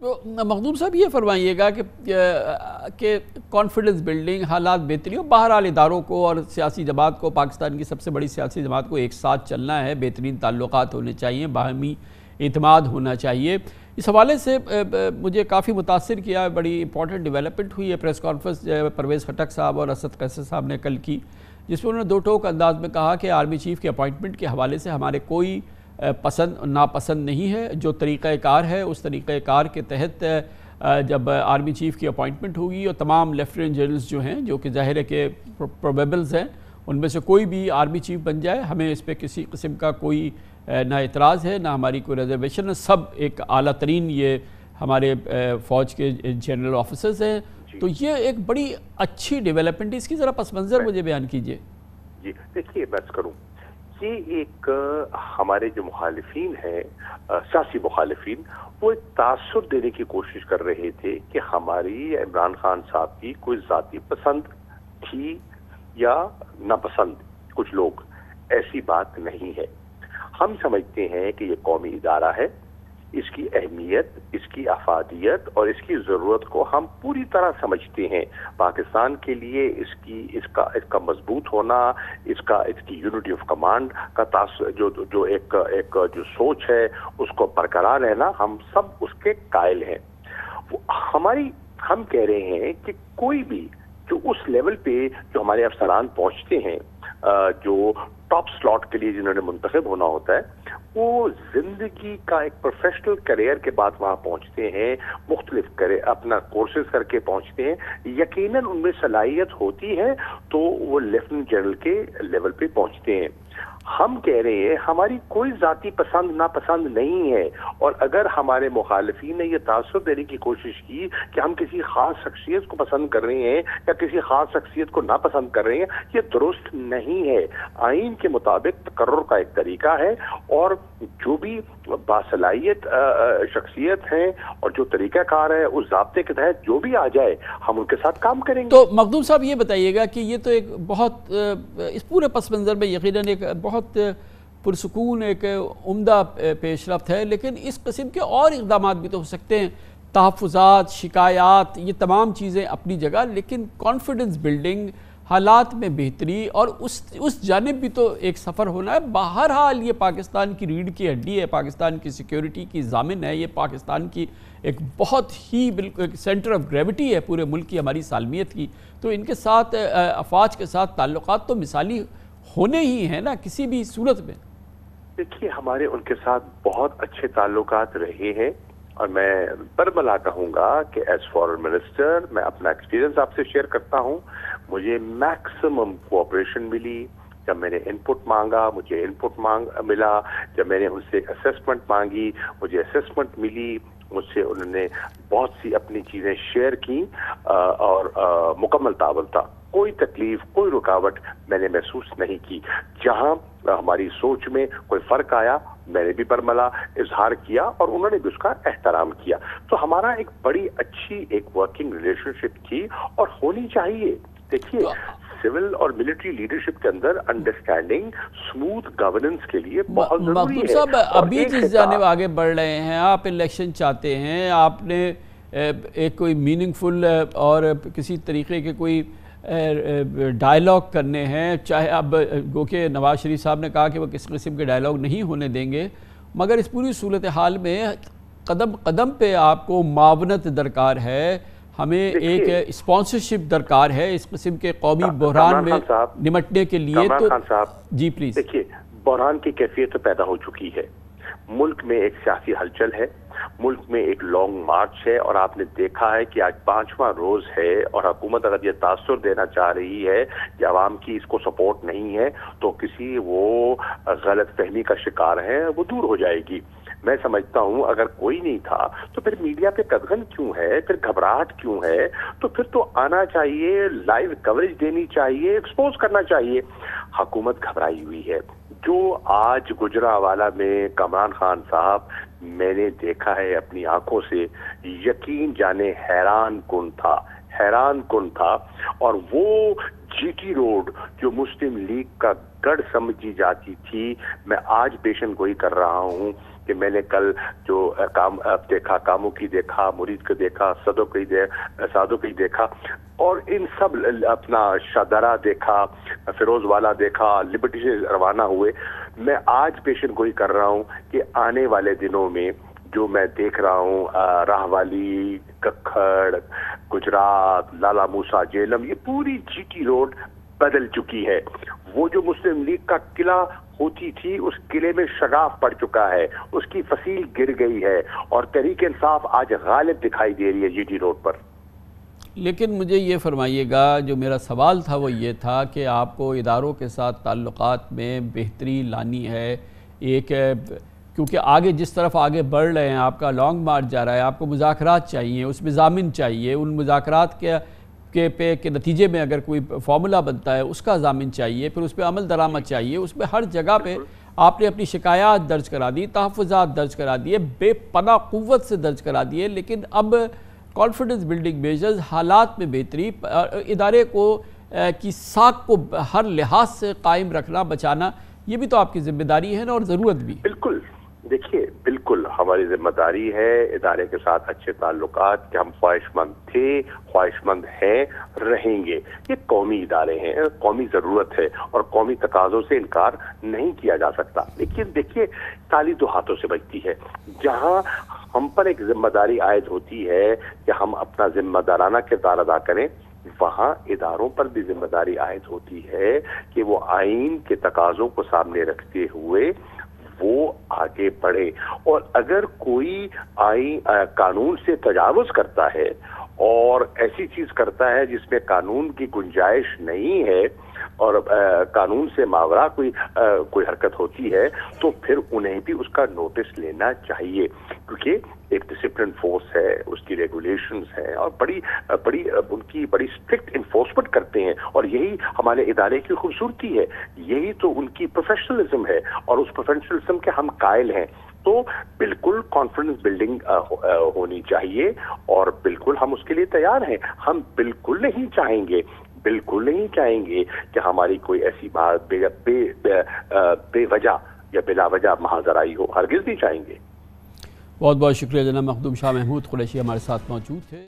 تو مخدوم صاحب یہ فرمائیے گا کہ کانفیڈنس بلڈنگ، حالات بہتری، اور بہرحال اداروں کو اور سیاسی جماعت کو، پاکستان کی سب سے بڑی سیاسی جماعت کو ایک ساتھ چلنا ہے، بہترین تعلقات ہونے چاہیے، باہمی اعتماد ہونا چاہیے۔ اس حوالے سے مجھے کافی متاثر کیا، بڑی امپورٹنٹ ڈیولپمنٹ ہوئی ہے پریس کانفرنس پرویز خٹک صاحب اور اسد قیصر صاحب نے کل کی، جس میں انہوں نے دو ٹوک انداز میں کہا کہ آرمی چیف کے اپوائنٹمنٹ کے حوالے سے ہمارے کوئی پسند ناپسند نہیں ہے، جو طریقہ کار ہے اس طریقہ کار کے تحت جب آرمی چیف کی اپوائنٹمنٹ ہوگی اور تمام لیفٹیننٹ جنرلز جو ہیں، جو کہ ظاہر ہے کہ پروبیبلز ہیں، ان میں سے کوئی بھی آرمی چیف بن جائے، ہمیں اس پہ کسی قسم کا کوئی نہ اعتراض ہے، نہ ہماری کوئی ریزرویشن ہے، سب ایک اعلیٰ ترین یہ ہمارے فوج کے جنرل آفیسرز ہیں۔ تو یہ ایک بڑی اچھی ڈیولپمنٹ ہے، اس کی ذرا پس منظر مجھے بیان کیجئے۔ جی دیکھیے، بس کروں، یہ ایک ہمارے جو مخالفین ہیں، سیاسی مخالفین، وہ ایک تاثر دینے کی کوشش کر رہے تھے کہ ہماری عمران خان صاحب کی کوئی ذاتی پسند تھی یا ناپسند کچھ لوگ، ایسی بات نہیں ہے۔ ہم سمجھتے ہیں کہ یہ قومی ادارہ ہے، اس کی اہمیت، اس کی افادیت اور اس کی ضرورت کو ہم پوری طرح سمجھتے ہیں۔ پاکستان کے لیے اس کا مضبوط ہونا، اس کی یونٹی آف کمانڈ کا جو ایک جو سوچ ہے، اس کو برقرار رہنا، ہم سب اس کے قائل ہیں۔ ہم کہہ رہے ہیں کہ کوئی بھی جو اس لیول پہ جو ہمارے افسران پہنچتے ہیں، جو ٹاپ سلاٹ کے لیے جنہوں نے منتخب ہونا ہوتا ہے، وہ زندگی کا ایک پروفیشنل کیریئر کے بعد وہاں پہنچتے ہیں، مختلف اپنا کورسز کر کے پہنچتے ہیں، یقیناً ان میں صلاحیت ہوتی ہے تو وہ لیفٹیننٹ جنرل کے لیول پہ پہنچتے ہیں۔ ہم کہہ رہے ہیں ہماری کوئی ذاتی پسند ناپسند نہیں ہے، اور اگر ہمارے مخالفین نے یہ تاثر دینے کی کوشش کی کہ ہم کسی خاص شخصیت کو پسند کر رہے ہیں یا کسی خاص شخصیت کو ناپسند کر رہے ہیں، یہ درست نہیں ہے۔ آئین کے مطابق تقرر کا ایک طریقہ ہے، اور جو بھی باصلاحیت شخصیت ہیں اور جو طریقہ کار ہے، اس ضابطے کے تحت جو بھی آ جائے ہم ان کے ساتھ کام کریں گے۔ تو مخدوم صاحب یہ بتائیے گا کہ یہ تو ایک بہت اس پورے پس منظر میں یقیناً ایک بہت پرسکون، ایک عمدہ پیش رفت ہے، لیکن اس قسم کے اور اقدامات بھی تو ہو سکتے ہیں، تحفظات، شکایات، یہ تمام چیزیں اپنی جگہ، لیکن کانفیڈنس بلڈنگ، حالات میں بہتری، اور اس جانب بھی تو ایک سفر ہونا ہے۔ بہرحال یہ پاکستان کی ریڑھ کی ہڈی ہے، پاکستان کی سیکیورٹی کی ضامن ہے، یہ پاکستان کی ایک بہت ہی بالکل سینٹر آف گریوٹی ہے پورے ملک کی، ہماری سالمیت کی۔ تو ان کے ساتھ افواج کے ساتھ تعلقات تو مثالی ہونے ہی ہیں نا کسی بھی صورت میں۔ دیکھیے، ہمارے ان کے ساتھ بہت اچھے تعلقات رہے ہیں، اور میں برملا کہوں گا کہ ایز فارن منسٹر میں اپنا ایکسپیرینس آپ سے شیئر کرتا ہوں۔ مجھے میکسیمم کوآپریشن ملی، جب میں نے ان پٹ مانگا مجھے ان پٹ ملا، جب میں نے ان سے اسیسمنٹ مانگی مجھے اسیسمنٹ ملی، مجھ سے انہوں نے بہت سی اپنی چیزیں شیئر کی، اور مکمل تعاون تھا۔ کوئی تکلیف، کوئی رکاوٹ میں نے محسوس نہیں کی۔ جہاں ہماری سوچ میں کوئی فرق آیا، میں نے بھی برملا اظہار کیا اور انہوں نے بھی اس کا احترام کیا۔ تو ہمارا ایک بڑی اچھی ایک ورکنگ ریلیشن شپ تھی، اور ہونی چاہیے۔ دیکھیے، سول اور ملٹری لیڈرشپ کے اندر انڈرسٹینڈنگ، اسموتھ گورننس کے لیے بہت ضروری ہے۔ مخدوم صاحب، ابھی جس جانب آگے بڑھ رہے ہیں، آپ الیکشن چاہتے ہیں، آپ نے ایک کوئی میننگ فل اور کسی طریقے کے کوئی ڈائلاگ کرنے ہیں، چاہے اب گو کہ نواز شریف صاحب نے کہا کہ وہ کس قسم کے ڈائلاگ نہیں ہونے دیں گے، مگر اس پوری صورتحال میں قدم قدم پہ آپ کو معاونت درکار ہے، ہمیں ایک اسپانسرشپ درکار ہے اس قسم کے قومی بحران میں نمٹنے کے لیے۔ تو جی پلیز۔ دیکھیے، بحران کی کیفیت تو پیدا ہو چکی ہے، ملک میں ایک سیاسی ہلچل ہے، ملک میں ایک لانگ مارچ ہے، اور آپ نے دیکھا ہے کہ آج 5واں روز ہے، اور حکومت اگر یہ تاثر دینا چاہ رہی ہے کہ عوام کی اس کو سپورٹ نہیں ہے تو کسی وہ غلط فہمی کا شکار ہے، وہ دور ہو جائے گی۔ میں سمجھتا ہوں اگر کوئی نہیں تھا تو پھر میڈیا پہ قدغن کیوں ہے، پھر گھبراہٹ کیوں ہے؟ تو پھر تو آنا چاہیے، لائیو کوریج دینی چاہیے، ایکسپوز کرنا چاہیے۔ حکومت گھبرائی ہوئی ہے۔ جو آج گجرانوالہ میں کامران خان صاحب میں نے دیکھا ہے اپنی آنکھوں سے، یقین جانے حیران کن تھا، اور وہ جی ٹی روڈ جو مسلم لیگ کا گڑھ سمجھی جاتی تھی، میں آج پیشن گوئی کر رہا ہوں کہ میں نے کل جو کام دیکھا، کاموں کی دیکھا، مرید کو دیکھا، سادوں کی دیکھا، اور ان سب اپنا شادرہ دیکھا، فیروز والا دیکھا، لبرٹی سے روانہ ہوئے. میں آج پیشن گوئی کر رہا ہوں کہ آنے والے دنوں میں جو میں دیکھ رہا ہوں راہ والی، ککھڑ، گجرات، لالا موسیٰ جہلم، یہ پوری جی ٹی روڈ بدل چکی ہے. وہ جو مسلم لیگ کا قلعہ ہوتی تھی، اس قلعے میں شگاف پڑ چکا ہے، اس کی فصیل گر گئی ہے، اور تحریک انصاف آج غالب دکھائی دے رہی ہے جی ٹی روڈ پر. لیکن مجھے یہ فرمائیے گا، جو میرا سوال تھا وہ یہ تھا کہ آپ کو اداروں کے ساتھ تعلقات میں بہتری لانی ہے، ایک کیونکہ آگے جس طرف آگے بڑھ رہے ہیں، آپ کا لانگ مارچ جا رہا ہے، آپ کو مذاکرات چاہیے، اس میں ضامن چاہیے، ان مذاکرات کے نتیجے میں اگر کوئی فارمولا بنتا ہے اس کا ضامن چاہیے، پھر اس پہ عمل درآمد چاہیے. اس میں ہر جگہ پہ آپ نے اپنی شکایات درج کرا دی، تحفظات درج کرا دیے، بے پناہ قوت سے درج کرا دیے، لیکن اب کانفیڈنس بلڈنگ میجرز، حالات میں بہتری، ادارے کو کی ساکھ کو ہر لحاظ سے قائم رکھنا، بچانا، یہ بھی تو آپ کی ذمہ داری ہے نا، اور ضرورت بھی. بالکل، دیکھیے بالکل ہماری ذمہ داری ہے ادارے کے ساتھ اچھے تعلقات، کہ ہم خواہش مند تھے، خواہش مند ہیں، رہیں گے. یہ قومی ادارے ہیں، قومی ضرورت ہے، اور قومی تقاضوں سے انکار نہیں کیا جا سکتا. لیکن دیکھیے تالی دو ہاتھوں سے بجتی ہے. جہاں ہم پر ایک ذمہ داری عائد ہوتی ہے کہ ہم اپنا ذمہ دارانہ کردار ادا کریں، وہاں اداروں پر بھی ذمہ داری عائد ہوتی ہے کہ وہ آئین کے تقاضوں کو سامنے رکھتے ہوئے وہ آگے بڑھے. اور اگر کوئی قانون سے تجاوز کرتا ہے اور ایسی چیز کرتا ہے جس میں قانون کی گنجائش نہیں ہے، اور قانون سے ماورا کوئی حرکت ہوتی ہے، تو پھر انہیں بھی اس کا نوٹس لینا چاہیے. کیونکہ ایک ڈسپلن فورس ہے، اس کی ریگولیشنز ہیں، اور ان کی بڑی اسٹرکٹ انفورسمنٹ کرتے ہیں، اور یہی ہمارے ادارے کی خوبصورتی ہے، یہی تو ان کی پروفیشنلزم ہے، اور اس پروفیشنلزم کے ہم قائل ہیں. تو بالکل کانفیڈنس بلڈنگ ہونی چاہیے، اور بالکل ہم اس کے لیے تیار ہیں. ہم بالکل نہیں چاہیں گے کہ ہماری کوئی ایسی بات بے وجہ یا بلا وجہ محاذ آرائی ہو. ہرگز نہیں چاہیں گے. بہت بہت شکریہ جناب مخدوم شاہ محمود قریشی ہمارے ساتھ موجود تھے.